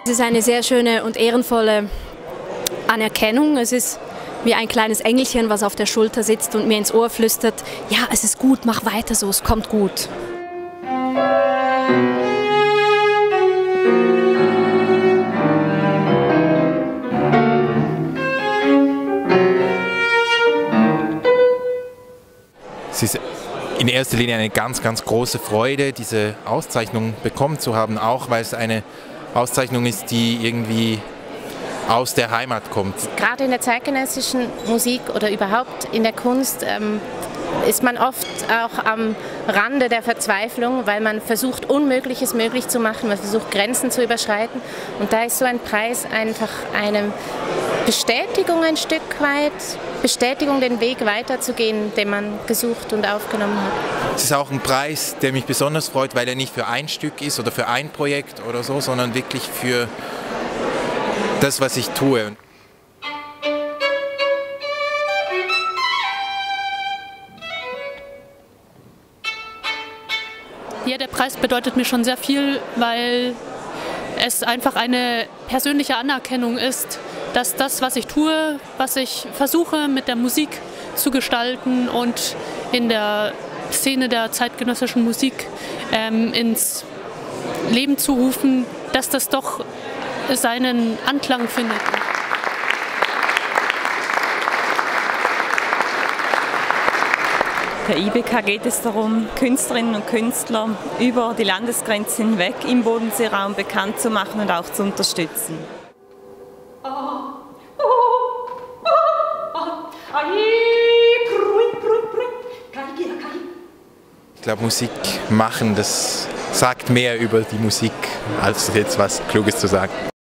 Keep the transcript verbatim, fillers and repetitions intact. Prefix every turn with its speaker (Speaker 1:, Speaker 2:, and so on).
Speaker 1: Es ist eine sehr schöne und ehrenvolle Anerkennung. Es ist wie ein kleines Engelchen, was auf der Schulter sitzt und mir ins Ohr flüstert, ja, es ist gut, mach weiter so, es kommt gut.
Speaker 2: Es ist in erster Linie eine ganz, ganz große Freude, diese Auszeichnung bekommen zu haben, auch weil es eine Auszeichnung ist, die irgendwie aus der Heimat kommt.
Speaker 3: Gerade in der zeitgenössischen Musik oder überhaupt in der Kunst ähm, ist man oft auch am Rande der Verzweiflung, weil man versucht, Unmögliches möglich zu machen, man versucht, Grenzen zu überschreiten. Und da ist so ein Preis einfach eine Bestätigung ein Stück weit, Bestätigung, den Weg weiterzugehen, den man gesucht und aufgenommen hat.
Speaker 2: Es ist auch ein Preis, der mich besonders freut, weil er nicht für ein Stück ist oder für ein Projekt oder so, sondern wirklich für das, was ich tue.
Speaker 4: Ja, der Preis bedeutet mir schon sehr viel, weil es einfach eine persönliche Anerkennung ist, dass das, was ich tue, was ich versuche mit der Musik zu gestalten und in der Szene der zeitgenössischen Musik ähm, ins Leben zu rufen, dass das doch seinen Anklang findet.
Speaker 5: Der I B K geht es darum, Künstlerinnen und Künstler über die Landesgrenzen hinweg im Bodenseeraum bekannt zu machen und auch zu unterstützen.
Speaker 2: Ich glaube, Musik machen, das sagt mehr über die Musik, als jetzt was Kluges zu sagen.